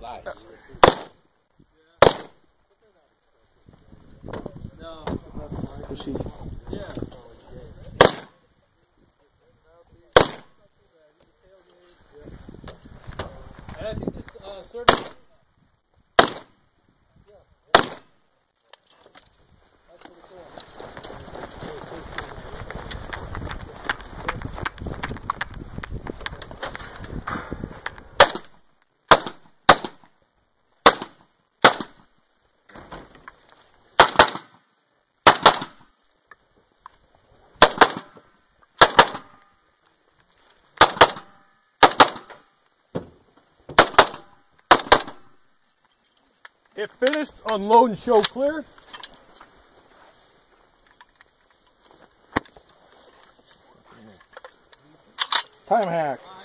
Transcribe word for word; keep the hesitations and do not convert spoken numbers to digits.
Nice. No. Was she? Yeah. And I think this uh, service. It finished, unload and show clear. Time hack.